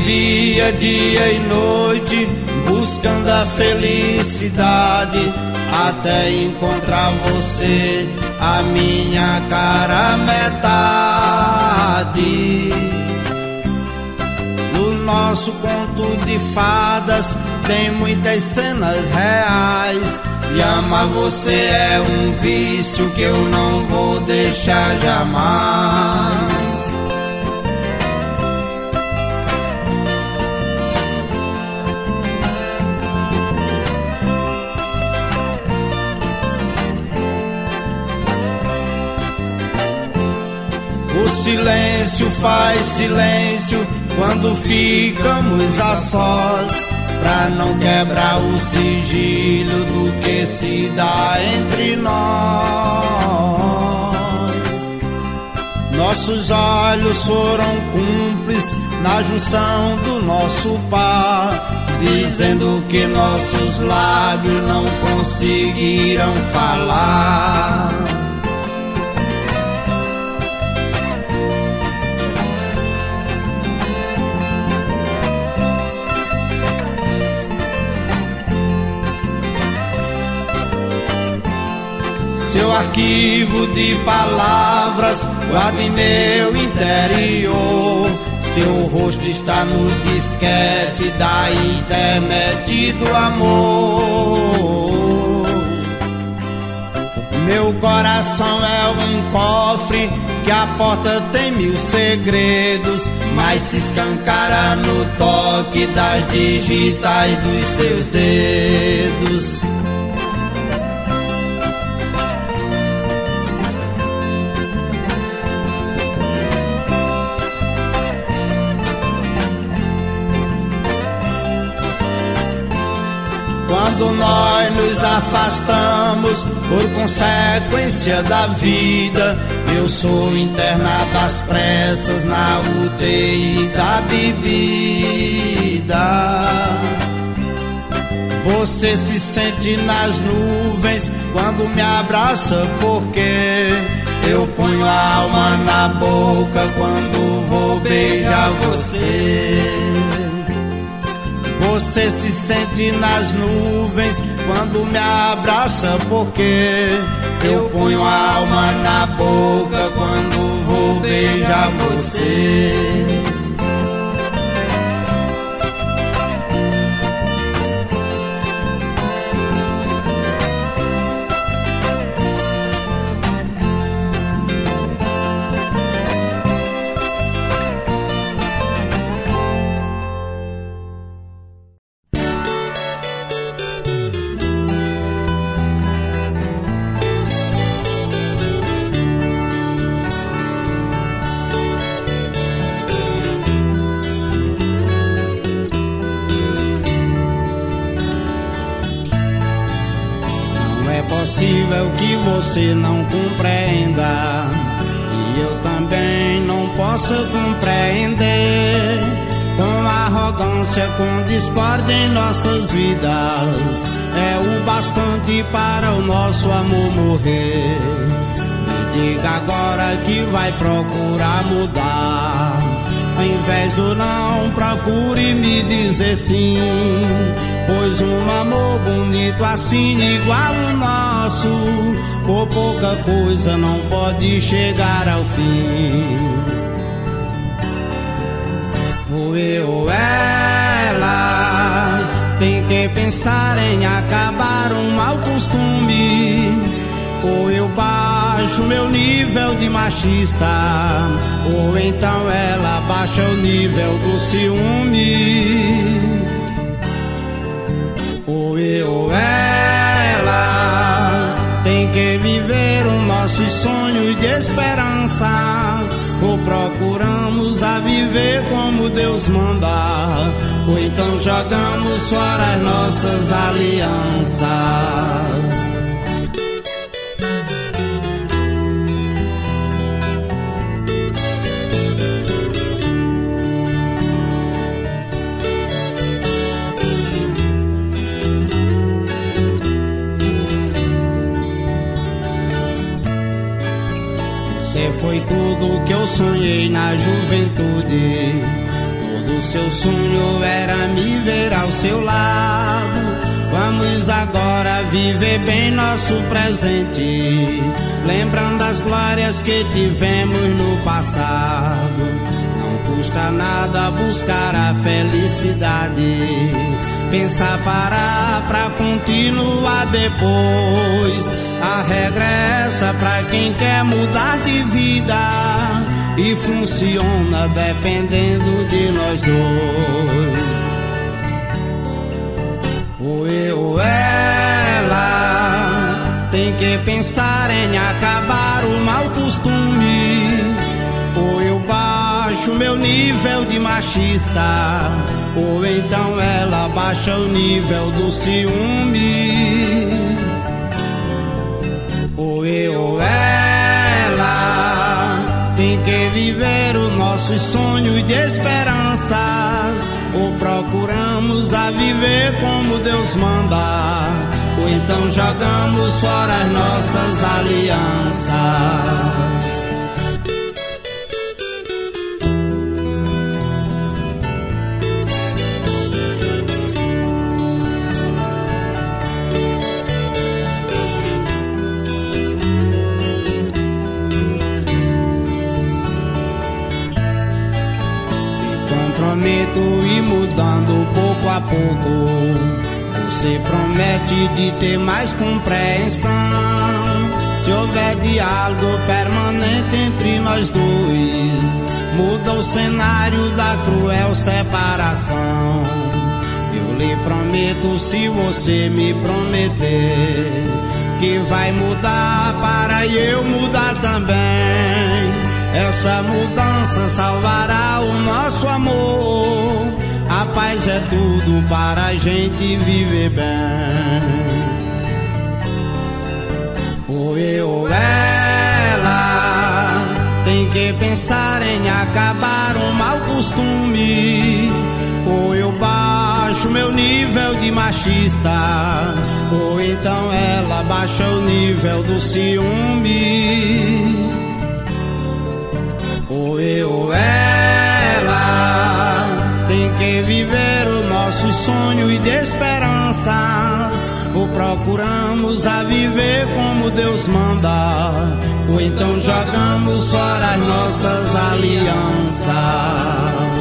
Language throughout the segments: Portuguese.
vivia dia e noite buscando a felicidade, até encontrar você, a minha cara metade. No nosso conto de fadas tem muitas cenas reais, e amar você é um vício que eu não vou deixar jamais. O silêncio faz silêncio quando ficamos a sós, pra não quebrar o sigilo do que se dá entre nós. Nossos olhos foram cúmplices na junção do nosso par, dizendo que nossos lábios não conseguiram falar. Seu arquivo de palavras guarda em meu interior. Seu rosto está no disquete da internet do amor. Meu coração é um cofre que a porta tem 1000 segredos, mas se escancara no toque das digitais dos seus dedos. Quando nós nos afastamos por consequência da vida, eu sou internado às pressas na UTI da bebida. Você se sente nas nuvens quando me abraça, porque eu ponho a alma na boca quando vou beijar você. Você se sente nas nuvens quando me abraça, porque eu ponho a alma na boca quando vou beijar você. Que você não compreenda, e eu também não posso compreender. Com arrogância, com discórdia em nossas vidas, é o bastante para o nosso amor morrer. Me diga agora que vai procurar mudar, ao invés do não, procure me dizer sim. Pois um amor bonito assim, igual o nosso, por pouca coisa não pode chegar ao fim. Ou eu ou ela tem que pensar em acabar um mau costume. Ou eu baixo meu nível de machista, ou então ela baixa o nível do ciúme. Ou eu ou ela tem que viver os nossos sonhos de esperanças, ou procuramos a viver como Deus manda, ou então jogamos fora as nossas alianças. Você foi tudo que eu sonhei na juventude, Todo seu sonho era me ver ao seu lado. Vamos agora viver bem nosso presente, lembrando as glórias que tivemos no passado. Não custa nada buscar a felicidade, pensar, parar pra continuar depois. A regra é essa pra quem quer mudar de vida, e funciona dependendo de nós dois. Ou eu ou ela tem que pensar em acabar o mau costume. Ou eu baixo meu nível de machista, ou então ela baixa o nível do ciúme. Ou eu ou ela tem que viver os nossos sonhos de esperanças, ou procuramos a viver como Deus manda, ou então jogamos fora as nossas alianças. E mudando pouco a pouco, você promete de ter mais compreensão. Se houver diálogo permanente entre nós dois, muda o cenário da cruel separação. Eu lhe prometo, se você me prometer, que vai mudar para eu mudar também. Essa mudança salvará o nosso amor. A paz é tudo para a gente viver bem. Ou eu ou ela tem que pensar em acabar o mau costume. Ou eu baixo meu nível de machista, ou então ela baixa o nível do ciúme. Ou eu ou ela tem que viver os nossos sonhos e de esperanças, ou procuramos a viver como Deus manda, ou então jogamos fora as nossas alianças.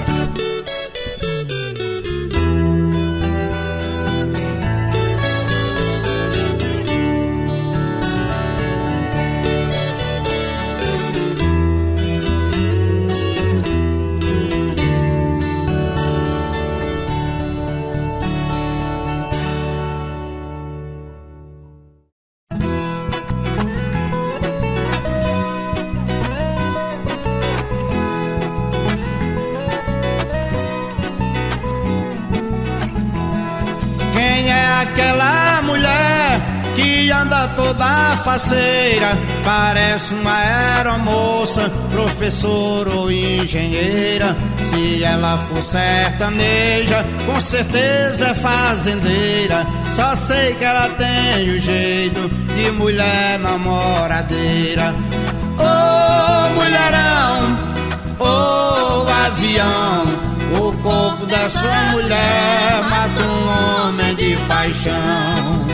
Aquela mulher que anda toda faceira, parece uma aeromoça, professora ou engenheira. Se ela for sertaneja, com certeza é fazendeira. Só sei que ela tem o jeito de mulher namoradeira. Ô mulherão, ô avião, o corpo dessa mulher mata um homem de paixão.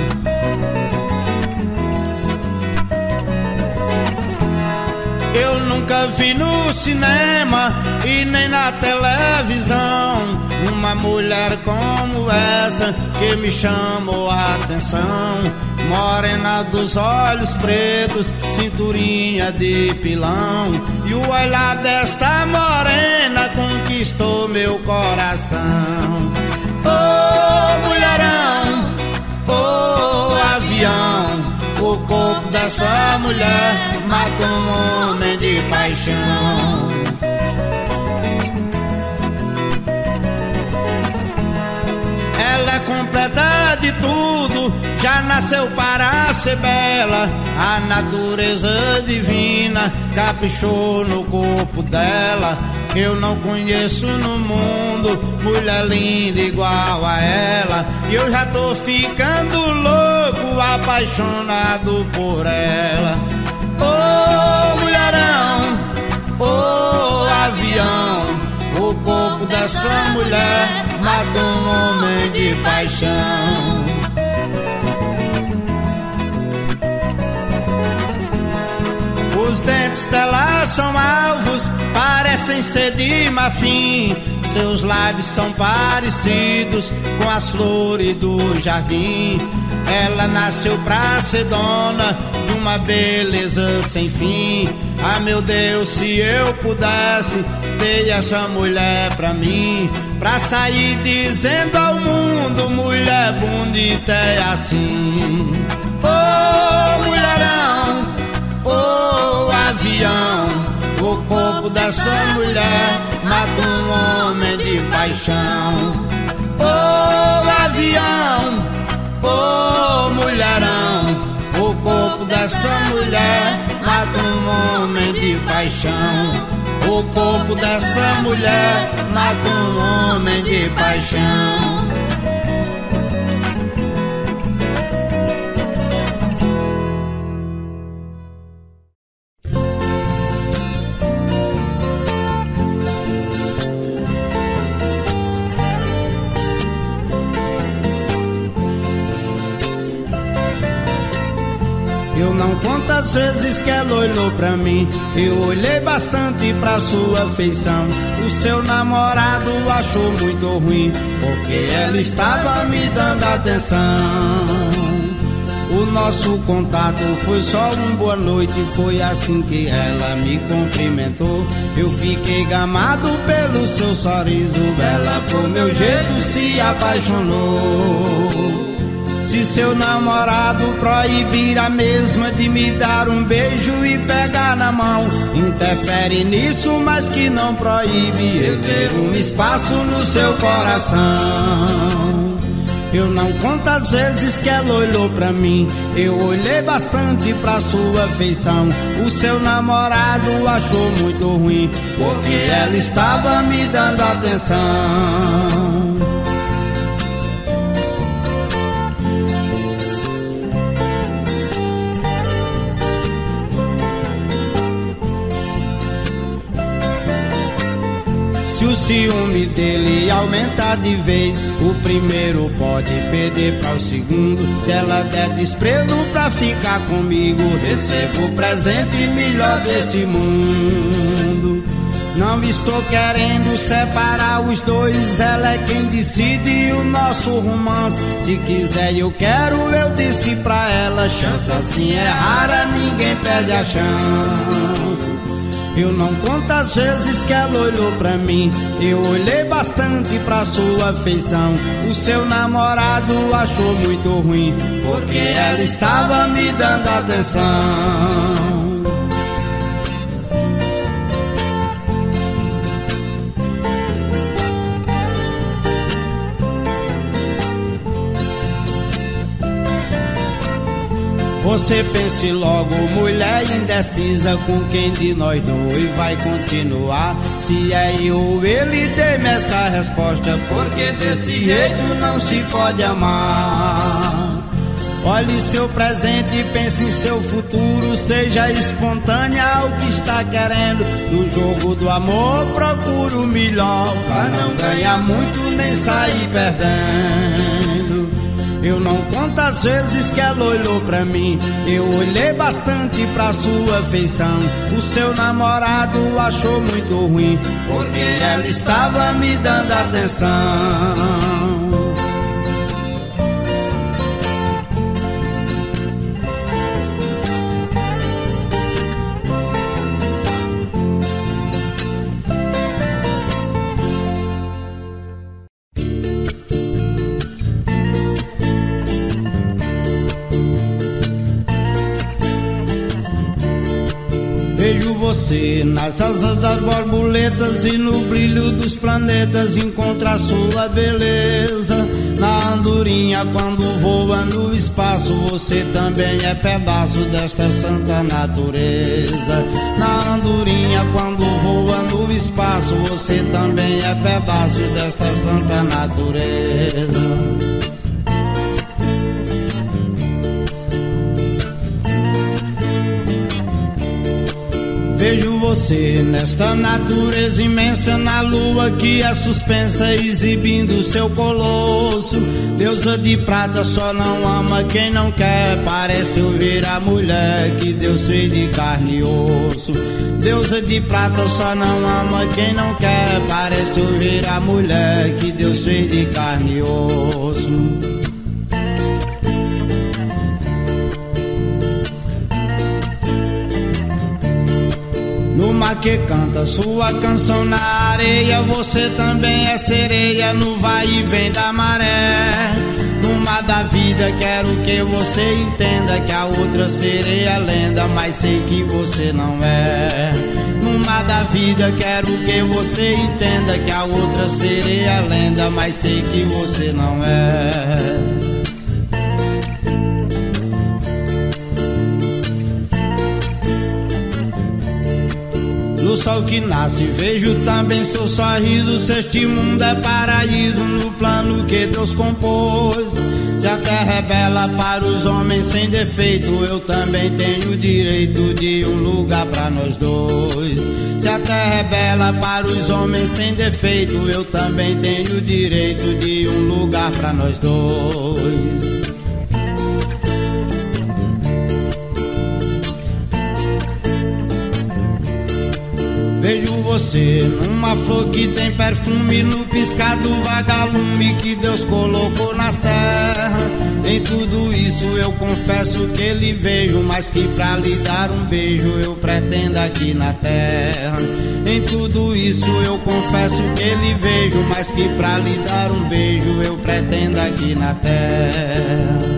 Eu nunca vi no cinema e nem na televisão uma mulher como essa que me chamou a atenção. Morena dos olhos pretos, cinturinha de pilão, e o olhar desta morena conquistou meu coração. Ô mulherão, ô avião, o corpo dessa mulher mata um homem de paixão. Ela é completa de tudo, já nasceu para ser bela. A natureza divina caprichou no corpo dela. Eu não conheço no mundo mulher linda igual a ela, e eu já tô ficando louco, apaixonado por ela. Ô mulherão, ô avião, o O corpo dessa mulher mata um homem de paixão. Os dentes dela são alvos, parecem ser de marfim. Seus lábios são parecidos com as flores do jardim. Ela nasceu pra ser dona de uma beleza sem fim. Ah, meu Deus, se eu pudesse ter essa mulher pra mim, pra sair dizendo ao mundo, mulher bonita é assim. Oh, mulherão, oh, avião, o corpo dessa mulher mata um homem de paixão. Oh, avião, oh, mulherão, o corpo dessa mulher mata um homem de paixão. O corpo dessa mulher mata um homem de paixão. Eu não conto as vezes que ela olhou pra mim. Eu olhei bastante pra sua feição. O seu namorado achou muito ruim, porque ela estava me dando atenção. O nosso contato foi só um boa noite. Foi assim que ela me cumprimentou. Eu fiquei gamado pelo seu sorriso. Ela por meu jeito se apaixonou. Se seu namorado proibir a mesma de me dar um beijo e pegar na mão, interfere nisso, mas que não proíbe eu ter um espaço no seu coração. Eu não conto as vezes que ela olhou pra mim. Eu olhei bastante pra sua feição. O seu namorado achou muito ruim, porque ela estava me dando atenção. Se o ciúme dele aumentar de vez, o primeiro pode perder para o segundo. Se ela der desprezo pra ficar comigo, recebo o presente melhor deste mundo. Não estou querendo separar os dois, ela é quem decide o nosso romance. Se quiser eu quero, eu disse pra ela, chance assim é rara, ninguém perde a chance. Eu não conto as vezes que ela olhou pra mim. Eu olhei bastante pra sua feição. O seu namorado achou muito ruim, porque ela estava me dando atenção. Você pense logo, mulher indecisa, com quem de nós dois vai continuar? Se é eu ou ele, dê-me essa resposta, porque desse jeito não se pode amar. Olhe seu presente, pense em seu futuro, seja espontânea ao que está querendo. No jogo do amor procure o melhor, pra não ganhar muito nem sair perdendo. Eu não conto as vezes que ela olhou pra mim. Eu olhei bastante pra sua feição. O seu namorado achou muito ruim, porque ela estava me dando atenção. Vejo você nas asas das borboletas e no brilho dos planetas encontro a sua beleza. Na andorinha quando voa no espaço, você também é pedaço desta santa natureza. Na andorinha quando voa no espaço, você também é pedaço desta santa natureza. Vejo você nesta natureza imensa, na lua que é suspensa, exibindo seu colosso. Deusa de prata só não ama quem não quer, parece ouvir a mulher que Deus fez de carne e osso. Deusa de prata só não ama quem não quer, parece ouvir a mulher que Deus fez de carne e osso. No mar que canta sua canção na areia, você também é sereia no vai e vem da maré. No mar da vida quero que você entenda que a outra sereia é lenda, mas sei que você não é. No mar da vida quero que você entenda que a outra sereia é lenda, mas sei que você não é. No sol que nasce vejo também seu sorriso, se este mundo é paraíso no plano que Deus compôs. Se a terra é bela para os homens sem defeito, eu também tenho o direito de um lugar para nós dois. Se a terra é bela para os homens sem defeito, eu também tenho o direito de um lugar para nós dois. Vejo você numa flor que tem perfume, no piscar do vagalume que Deus colocou na serra. Em tudo isso eu confesso que lhe vejo, mas que pra lhe dar um beijo eu pretendo aqui na terra. Em tudo isso eu confesso que lhe vejo, mas que pra lhe dar um beijo eu pretendo aqui na terra.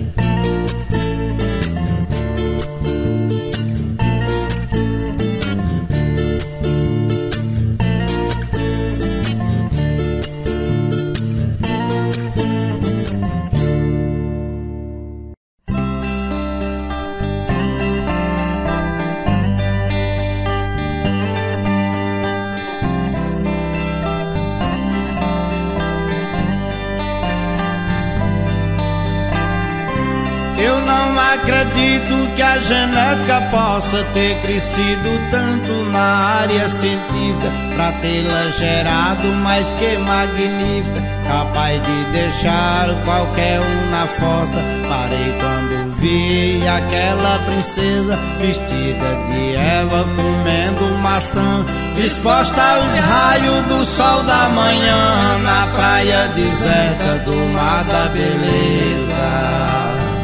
Acredito que a genética possa ter crescido tanto na área científica pra tê-la gerado mais que magnífica, capaz de deixar qualquer um na fossa. Parei quando vi aquela princesa vestida de Eva comendo maçã, exposta aos raios do sol da manhã na praia deserta do mar da beleza.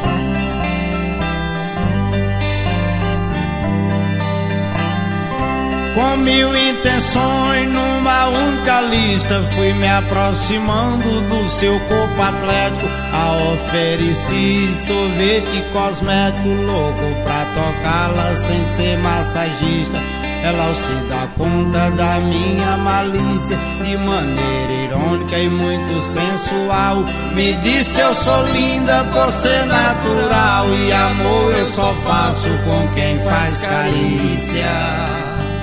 Com mil intenções numa única lista, fui me aproximando do seu corpo atlético. A ofereci sorvete cosmético, louco pra tocá-la sem ser massagista. Ela ao se dá conta da minha malícia, de maneira irônica e muito sensual, me disse: eu sou linda por ser natural, e amor eu só faço com quem faz carícia.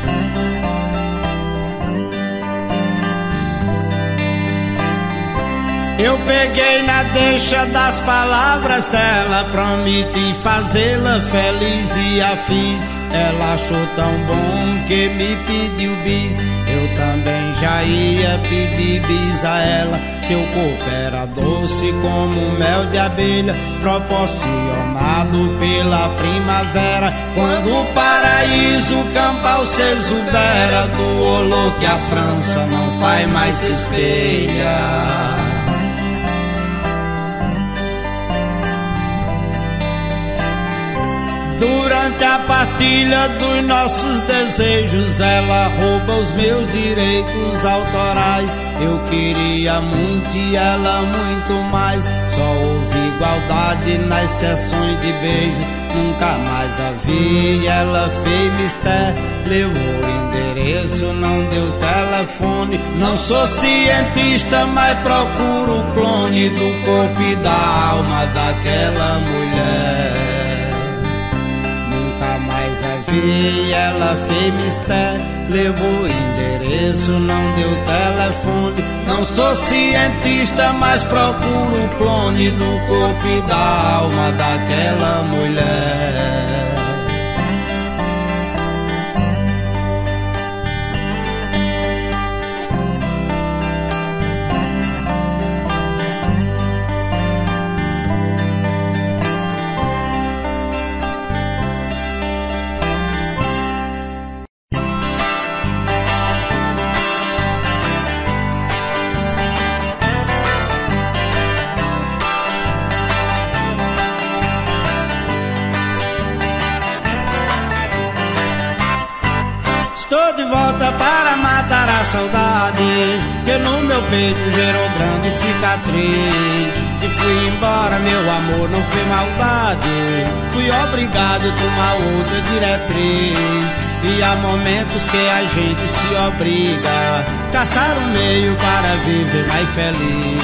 Eu peguei na deixa das palavras dela, prometi fazê-la feliz e a fiz. Ela achou tão bom que me pediu bis. Eu também já ia pedir bis a ela. Seu corpo era doce como mel de abelha, proporcionado pela primavera, quando o paraíso campal se exubera, do olor que a França não faz mais se espelha. Durante a partilha dos nossos desejos, ela rouba os meus direitos autorais. Eu queria muito e ela muito mais. Só houve igualdade nas sessões de beijo. Nunca mais a vi, ela fez mistério. Levou o endereço, não deu telefone. Não sou cientista, mas procuro o clone do corpo e da alma daquela mulher. Mas a vi, ela fez mistério, levou o endereço, não deu telefone. Não sou cientista, mas procuro o clone do corpo e da alma daquela mulher. para matar a saudade que no meu peito gerou grande cicatriz. Se fui embora, meu amor, não foi maldade, fui obrigado a tomar outra diretriz. E há momentos que a gente se obriga a caçar um meio para viver mais feliz.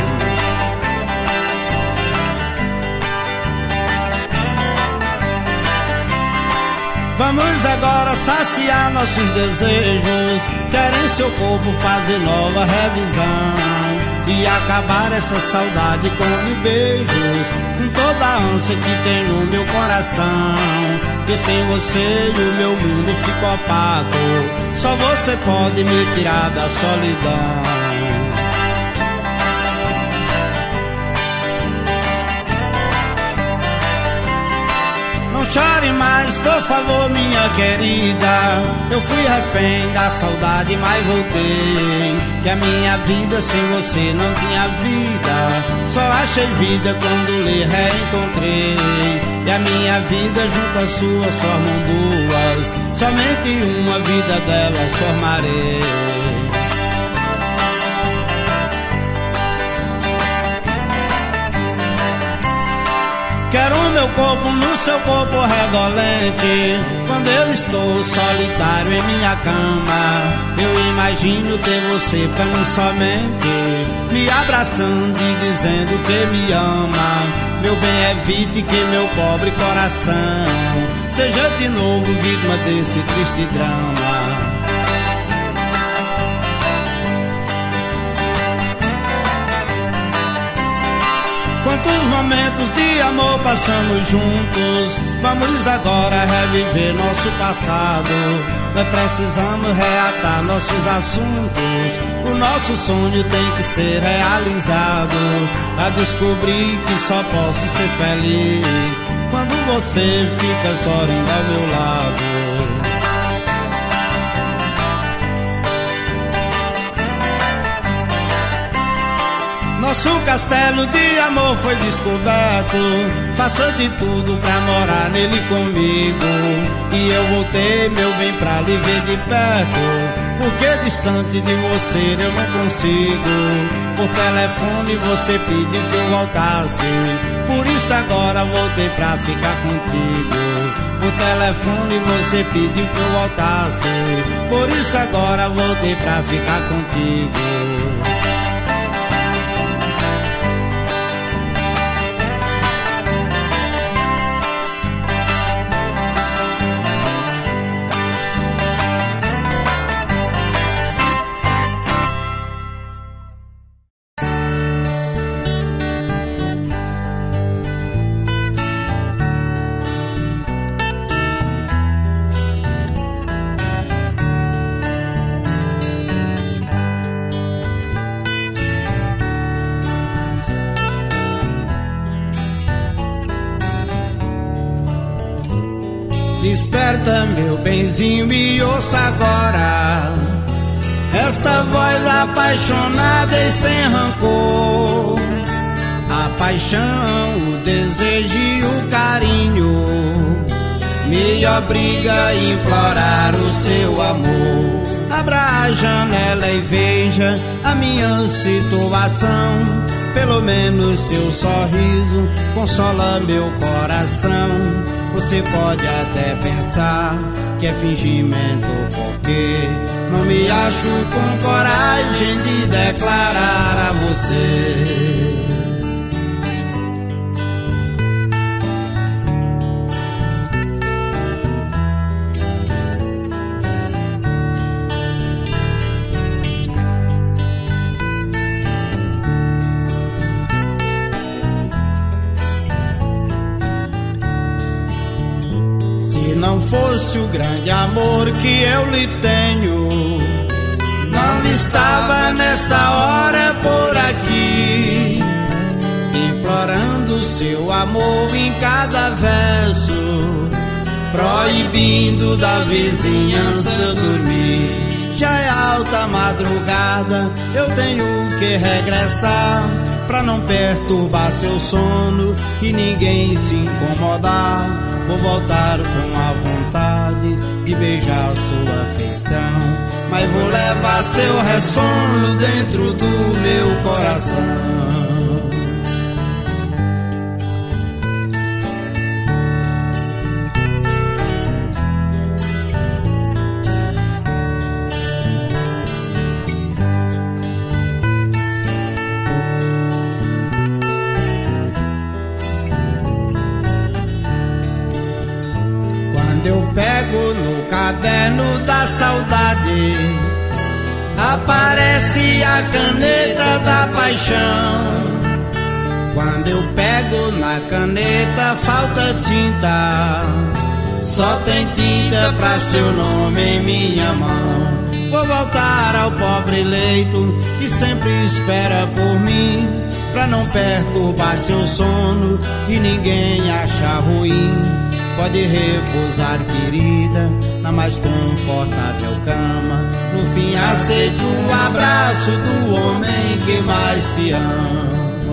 Vamos agora saciar nossos desejos, quero em seu corpo fazer nova revisão e acabar essa saudade com beijos, com toda a ânsia que tem no meu coração. Que sem você o meu mundo fica opaco, só você pode me tirar da solidão. Não chore mais, por favor, minha querida. Eu fui refém da saudade, mas voltei. Que a minha vida sem você não tinha vida, só achei vida quando lhe reencontrei. E a minha vida junto às suas formam duas, somente uma vida delas formarei. Quero o meu corpo no seu corpo redolente. Quando eu estou solitário em minha cama, eu imagino ter você pra mim somente, me abraçando e dizendo que me ama. Meu bem, evite que meu pobre coração seja de novo vítima desse triste drama. Quantos momentos de amor passamos juntos, vamos agora reviver nosso passado. Nós precisamos reatar nossos assuntos, o nosso sonho tem que ser realizado. A descobrir que só posso ser feliz quando você fica sorrindo ao meu lado. Nosso castelo de amor foi descoberto, faça de tudo pra morar nele comigo. E eu voltei, meu bem, pra lhe ver de perto, porque distante de você eu não consigo. Por telefone você pediu que eu voltasse, por isso agora voltei pra ficar contigo. Por telefone você pediu que eu voltasse, por isso agora voltei pra ficar contigo. Desperta, meu benzinho, e ouça agora esta voz apaixonada e sem rancor. A paixão, o desejo e o carinho me obriga a implorar o seu amor. Abra a janela e veja a minha situação, pelo menos seu sorriso consola meu coração. Você pode até pensar que é fingimento, porque não me acho com coragem de declarar a você. Não fosse o grande amor que eu lhe tenho, não estava nesta hora por aqui, implorando seu amor em cada verso, proibindo da vizinhança dormir. Já é alta madrugada, eu tenho que regressar, pra não perturbar seu sono e ninguém se incomodar. Vou voltar com a vontade de beijar sua afeição, mas vou levar seu ressono dentro do meu coração. Eu pego no caderno da saudade, aparece a caneta da paixão. Quando eu pego na caneta falta tinta, só tem tinta pra seu nome em minha mão. Vou voltar ao pobre leito que sempre espera por mim, pra não perturbar seu sono e ninguém achar ruim. Pode repousar, querida, na mais confortável cama. No fim aceito o abraço do homem que mais te ama.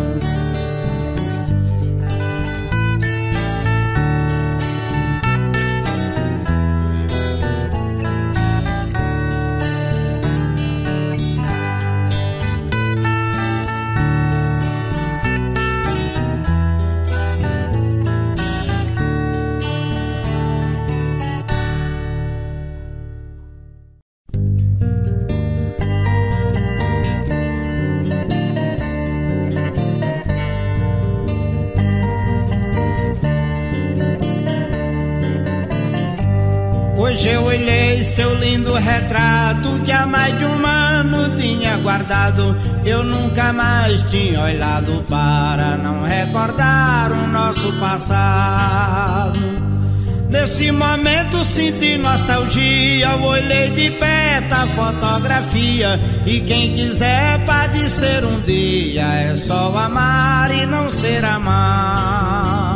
Hoje eu olhei seu lindo retrato que há mais de um ano tinha guardado. Eu nunca mais tinha olhado para não recordar o nosso passado. Nesse momento senti nostalgia, eu olhei de perto a fotografia. E quem quiser pode ser um dia, é só amar e não ser amado.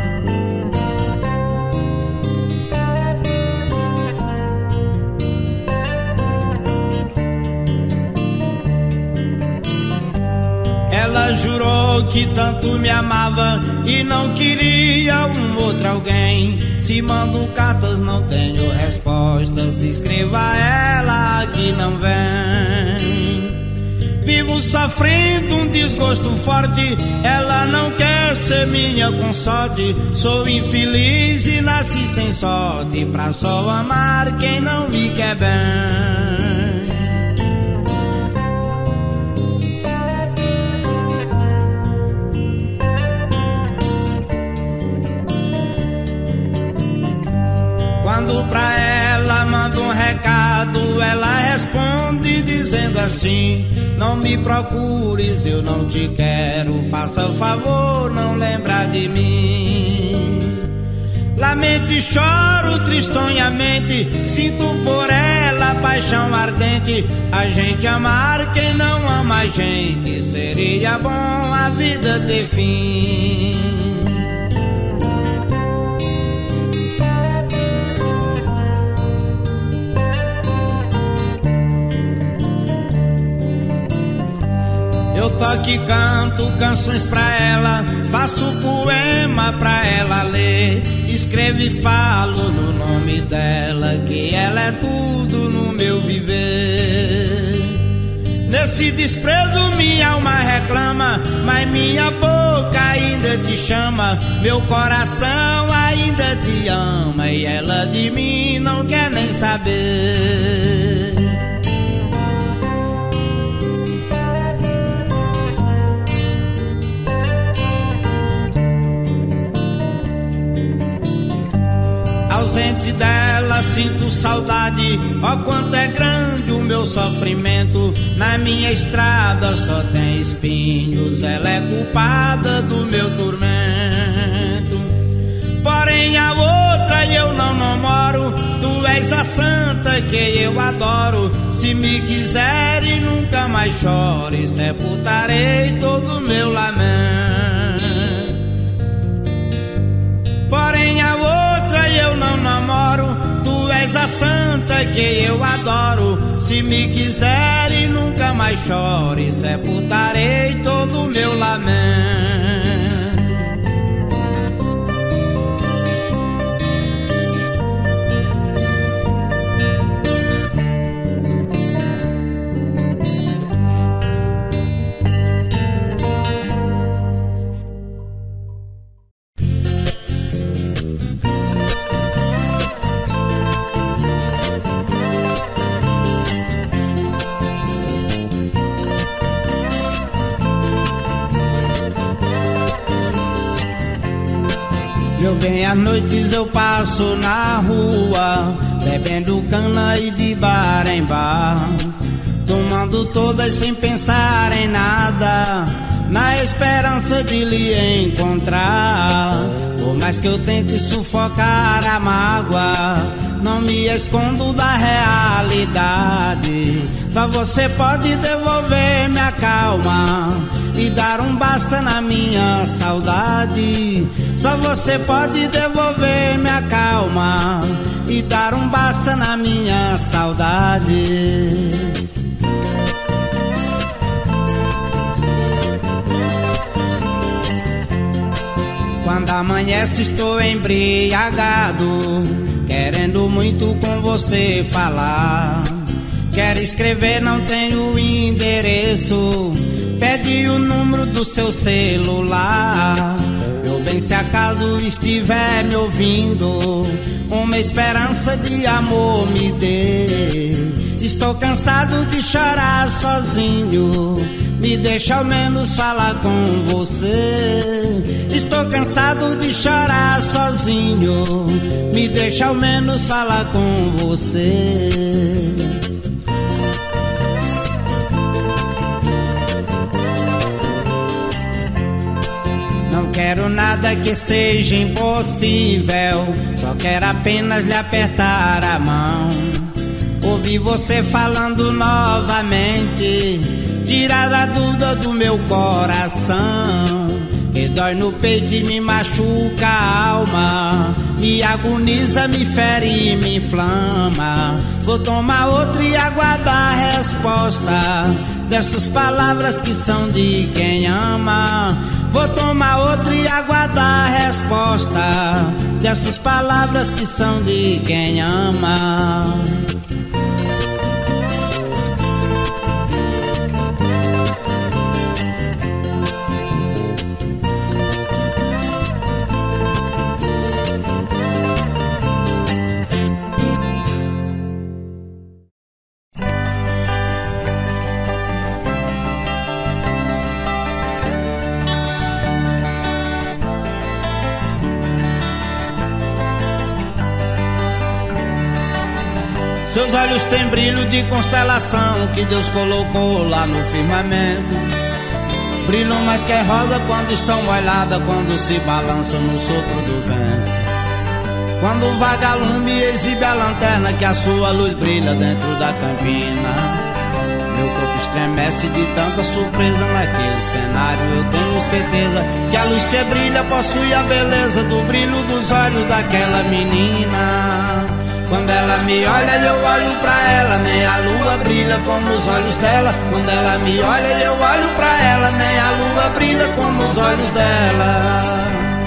Ela jurou que tanto me amava e não queria um outro alguém. Se mando cartas não tenho respostas, escreva a ela que não vem. Vivo sofrendo um desgosto forte, ela não quer ser minha consorte. Sou infeliz e nasci sem sorte, pra só amar quem não me quer bem. Quando pra ela mando um recado, ela responde dizendo assim: não me procures, eu não te quero, faça favor, não lembra de mim. Lamento e choro tristonhamente, sinto por ela paixão ardente. A gente amar quem não ama a gente, seria bom a vida ter fim. Eu toco e canto canções pra ela, faço poema pra ela ler. Escrevo e falo no nome dela, que ela é tudo no meu viver. Nesse desprezo minha alma reclama, mas minha boca ainda te chama. Meu coração ainda te ama e ela de mim não quer nem saber. Ausente dela sinto saudade, ó quanto é grande o meu sofrimento. Na minha estrada só tem espinhos, ela é culpada do meu tormento. Porém a outra eu não namoro, tu és a santa que eu adoro. Se me quiser e nunca mais chore, sepultarei todo o meu lamento. Porém a outra eu não namoro, tu és a santa que eu adoro. Se me quiser e nunca mais chore, sepultarei todo o meu lamento. Meu bem, às noites eu passo na rua, bebendo cana e de bar em bar, tomando todas sem pensar em nada, na esperança de lhe encontrar. Por mais que eu tente sufocar a mágoa, não me escondo da realidade. Só você pode devolver minha calma e dar um basta na minha saudade. Só você pode devolver minha calma e dar um basta na minha saudade. Quando amanhece estou embriagado, querendo muito com você falar. Quero escrever, não tenho endereço, pede o número do seu celular. Meu bem, se acaso estiver me ouvindo, uma esperança de amor me dê. Estou cansado de chorar sozinho, me deixa ao menos falar com você. Estou cansado de chorar sozinho, me deixa ao menos falar com você. Não quero nada que seja impossível, só quero apenas lhe apertar a mão. Ouvir você falando novamente, tirar a dúvida do meu coração, que dói no peito e me machuca a alma, me agoniza, me fere e me inflama. Vou tomar outra e aguardar a resposta dessas palavras que são de quem ama. Vou tomar outra e aguardar a resposta dessas palavras que são de quem ama. Seus olhos têm brilho de constelação que Deus colocou lá no firmamento. Brilham mais que a rosa quando estão molhadas, quando se balançam no sopro do vento. Quando o vagalume exibe a lanterna, que a sua luz brilha dentro da campina. Meu corpo estremece de tanta surpresa naquele cenário. Eu tenho certeza que a luz que brilha possui a beleza do brilho dos olhos daquela menina. Quando ela me olha eu olho pra ela, nem a lua brilha como os olhos dela. Quando ela me olha eu olho pra ela, nem a lua brilha como os olhos dela.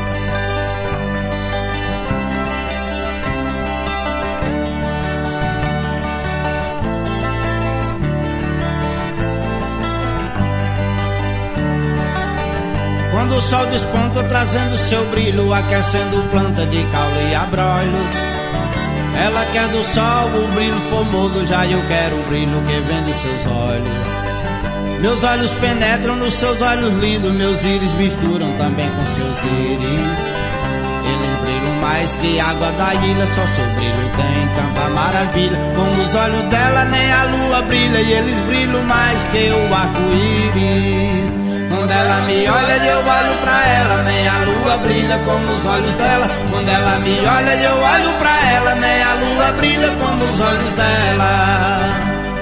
Quando o sol desponta trazendo seu brilho, aquecendo planta de caule e abrolhos. Ela quer do sol o brilho formoso, já eu quero o brilho que vem dos seus olhos. Meus olhos penetram nos seus olhos lindos, meus íris misturam também com seus íris. Eles brilham mais que água da ilha, só seu brilho tem tanta maravilha. Como os olhos dela nem a lua brilha, e eles brilham mais que o arco-íris. Quando ela me olha eu olho pra ela, nem a lua brilha como os olhos dela. Quando ela me olha eu olho pra ela, nem a lua brilha como os olhos dela.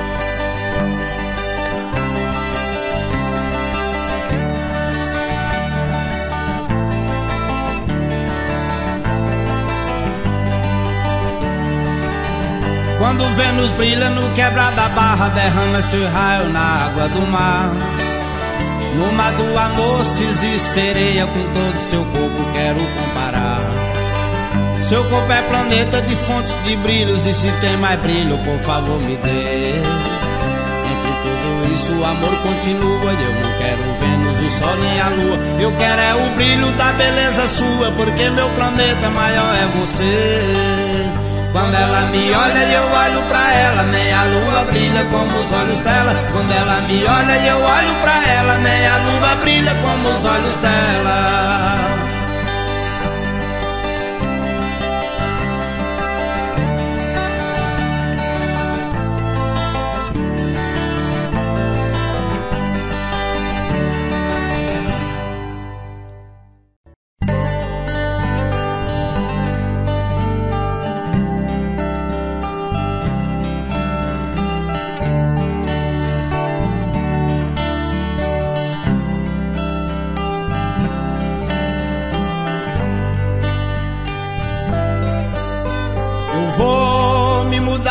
Quando Vênus brilha no quebra da barra, derrama seu raio na água do mar. No mar do amor se existe sereia, com todo seu corpo quero comparar. Seu corpo é planeta de fontes de brilhos, e se tem mais brilho, por favor me dê. Entre tudo isso o amor continua, e eu não quero Vênus, o sol nem a lua. Eu quero é o brilho da beleza sua, porque meu planeta maior é você. Quando ela me olha eu olho pra ela, nem a lua brilha como os olhos dela. Quando ela me olha eu olho pra ela, nem a lua brilha como os olhos dela.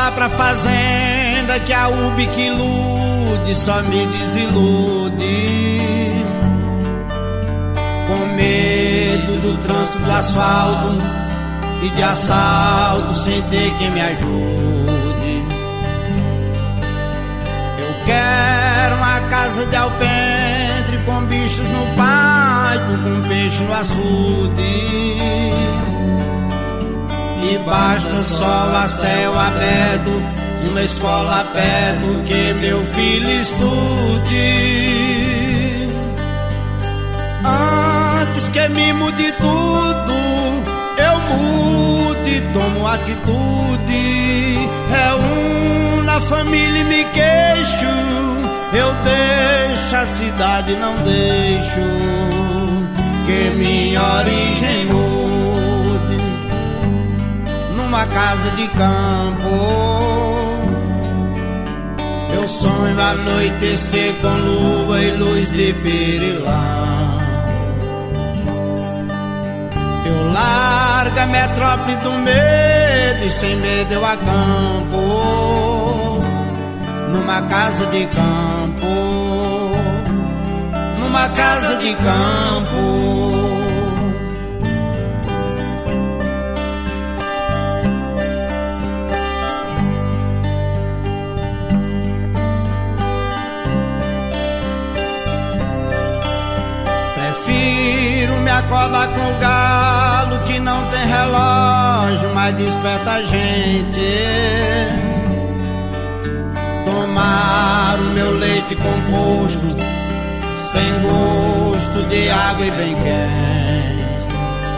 lá pra fazenda, que a UB que ilude só me desilude. Com medo do trânsito, do asfalto e de assalto, sem ter quem me ajude. Eu quero uma casa de alpendre, com bichos no pátio, com peixe no açude. E basta só a céu aberto e uma escola perto, que meu filho estude. Antes que me mude tudo, eu mude, tomo atitude. Reúno a família e me queixo, eu deixo a cidade, não deixo que minha origem mude. Numa casa de campo, eu sonho anoitecer com lua e luz de pirilão. Eu largo a metrópole do medo e sem medo eu acampo. Numa casa de campo, numa casa de campo. Me acorda com o galo que não tem relógio, mas desperta a gente. Tomar o meu leite composto, sem gosto de água e bem quente.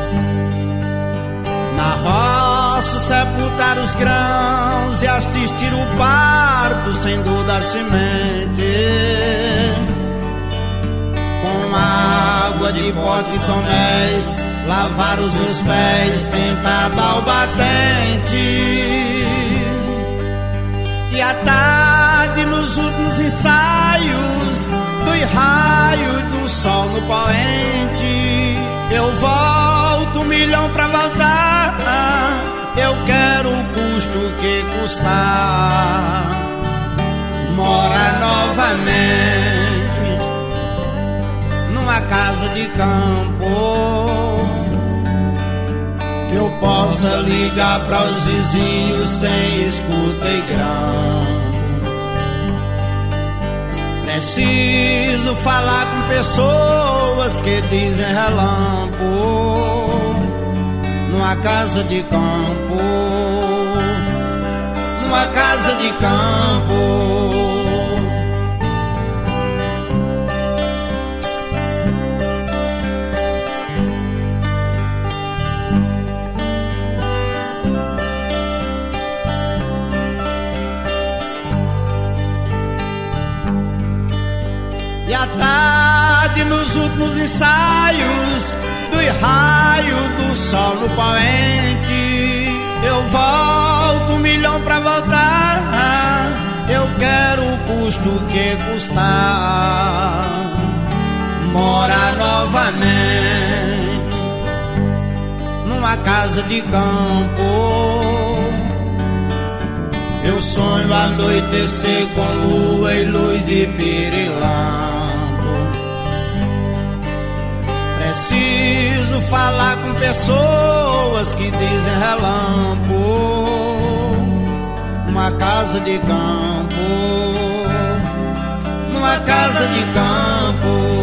Na roça sepultar os grãos e assistir o parto sem dor da semente. Com água de pote e tonéis, lavar os meus pés sem tabar o batente. E à tarde, nos últimos ensaios do raio do sol no poente, eu volto 1 milhão pra voltar. Eu quero o custo que custar, morar novamente numa casa de campo, que eu possa ligar para os vizinhos sem escuta e grão. Preciso falar com pessoas que dizem relampo, numa casa de campo, numa casa de campo. E à tarde, nos últimos ensaios do raio do sol no poente, eu volto 1 milhão pra voltar. Eu quero o custo que custar, morar novamente numa casa de campo. Eu sonho anoitecer com lua e luz de pirilampo. Preciso falar com pessoas que dizem relampo, numa casa de campo, numa casa de campo.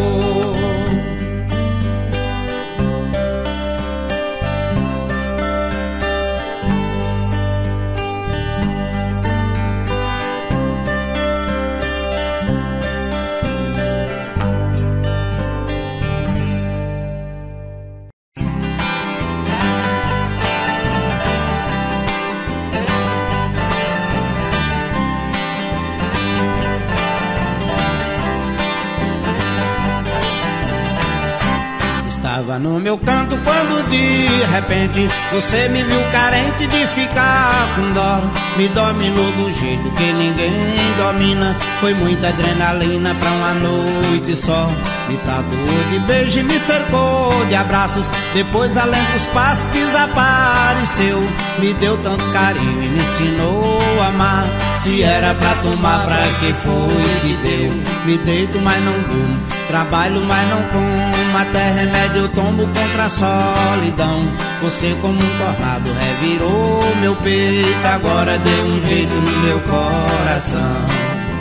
Estava no meu canto quando de repente você me viu carente de ficar com dó. Me dominou do jeito que ninguém domina. Foi muita adrenalina pra uma noite só. Me tatuou de beijo e me cercou de abraços. Depois além dos passos desapareceu. Me deu tanto carinho e me ensinou vou amar. Se era pra tomar, pra que foi que deu? Me deito, mas não durmo, trabalho, mas não como. Até remédio eu tomo contra a solidão. Você como um tornado revirou meu peito. Agora deu um jeito no meu coração.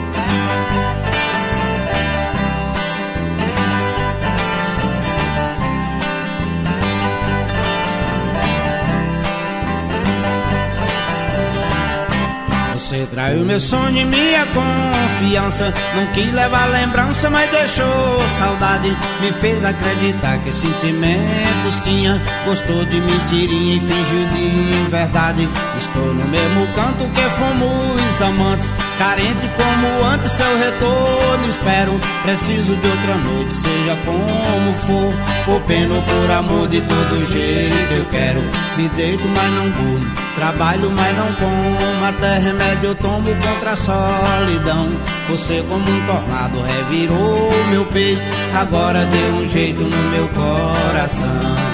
Você traiu meu sonho e minha confiança. Não quis levar lembrança, mas deixou saudade. Me fez acreditar que sentimentos tinha. Gostou de mentirinha e fingiu de verdade. Estou no mesmo canto que fomos amantes. Carente como antes, seu retorno espero. Preciso de outra noite, seja como for. Por pena ou por amor, de todo jeito eu quero. Me deito, mas não durmo, trabalho, mas não como. Até remédio eu tomo contra a solidão. Você como um tornado revirou meu peito. Agora deu um jeito no meu coração.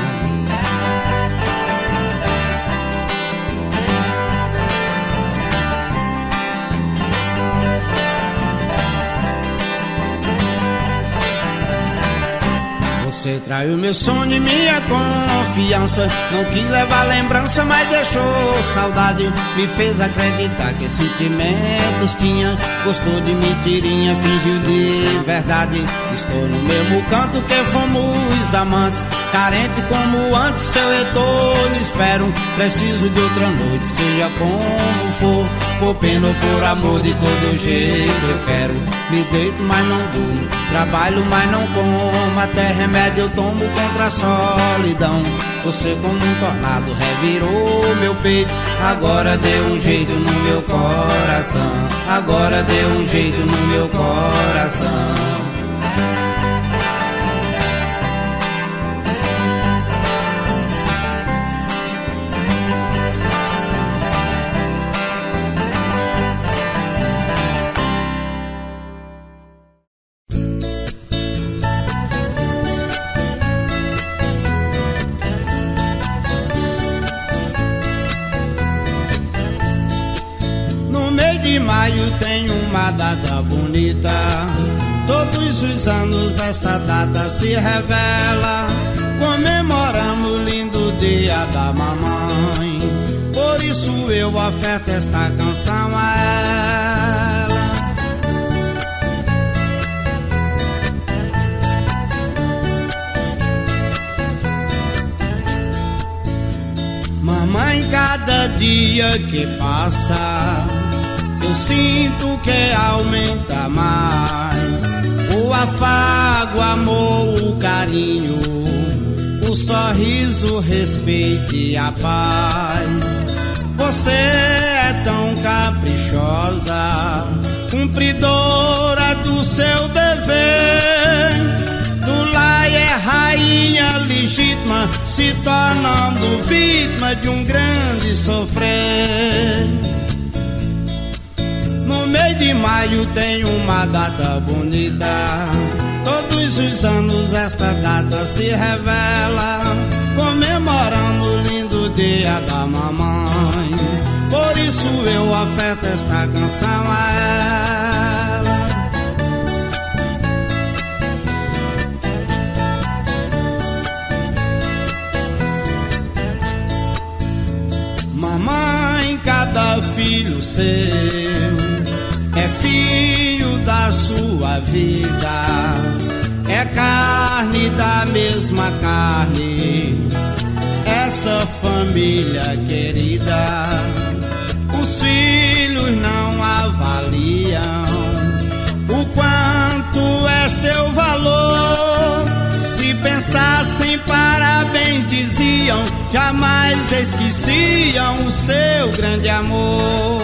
Você traiu meu sonho e minha confiança. Não quis levar lembrança, mas deixou saudade. Me fez acreditar que sentimentos tinha. Gostou de mentirinha, fingiu de verdade. Estou no mesmo canto que fomos amantes. Carente como antes, seu retorno espero. Preciso de outra noite, seja como for. Por pena ou por amor, de todo jeito eu quero. Me deito, mas não durmo, trabalho, mas não como. Até remédio eu tomo contra a solidão. Você como um tornado revirou meu peito. Agora deu um jeito no meu coração. Agora deu um jeito no meu coração. De maio tem uma data bonita. Todos os anos esta data se revela. Comemoramos o lindo dia da mamãe. Por isso eu oferto esta canção a ela. Mamãe, cada dia que passa eu sinto que aumenta mais o afago, o amor, o carinho, o sorriso, o respeito e a paz. Você é tão caprichosa, cumpridora do seu dever. Do lar é rainha legítima, se tornando vítima de um grande sofrer. No mês de maio tem uma data bonita. Todos os anos esta data se revela. Comemorando o lindo dia da mamãe. Por isso eu oferto esta canção a ela. Mamãe, cada filho seu é filho da sua vida, é carne da mesma carne, essa família querida. Os filhos não avaliam o quanto é seu valor. Se pensassem parabéns diziam, jamais esqueciam o seu grande amor.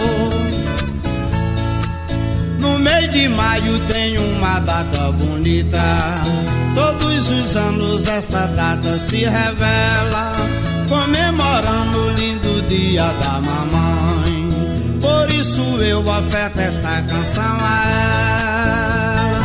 No mês de maio tem uma data bonita. Todos os anos esta data se revela. Comemorando o lindo dia da mamãe. Por isso eu oferto esta canção a ela.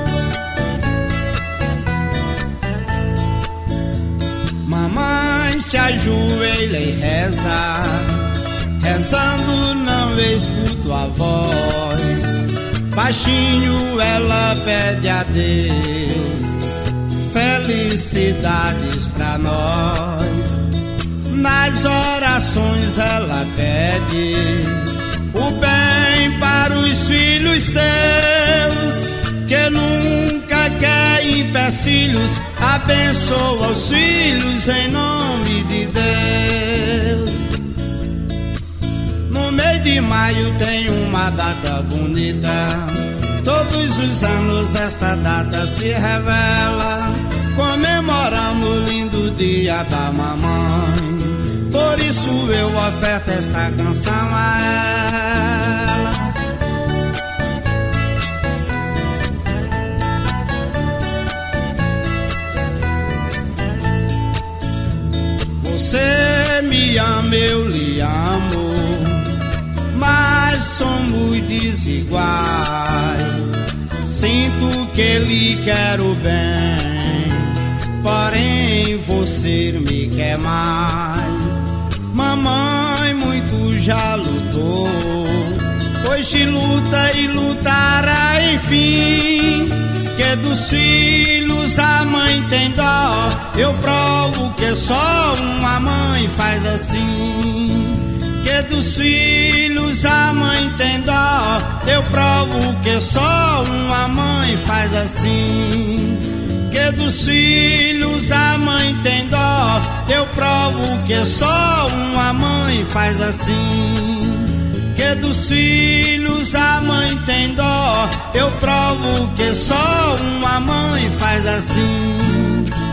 Mamãe, se ajoelha e reza, rezando não escuto a voz. Baixinho ela pede a Deus felicidades pra nós. Nas orações ela pede o bem para os filhos seus, que nunca quer empecilhos. Abençoa os filhos em nome de Deus. No mês de maio tem uma data bonita, todos os anos esta data se revela. Comemoramos o lindo dia da mamãe, por isso eu oferto esta canção a ela. Você me ama, eu lhe amo, mas somos desiguais. Sinto que lhe quero bem, porém você me quer mais. Mamãe muito já lutou, hoje luta e lutará enfim. Que dos filhos a mãe tem dó, eu provo que só uma mãe faz assim. Que dos filhos a mãe tem dó, eu provo que só uma mãe faz assim. Que dos filhos a mãe tem dó, eu provo que só uma mãe faz assim. Que dos filhos a mãe tem dó, eu provo que só uma mãe faz assim.